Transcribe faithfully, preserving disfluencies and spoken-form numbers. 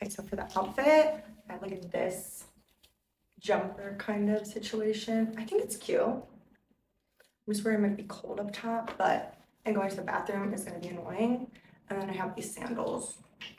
Okay, so for the outfit, I have like this jumper kind of situation. I think it's cute. I'm just worried it might be cold up top, but and going to the bathroom is gonna be annoying. And then I have these sandals.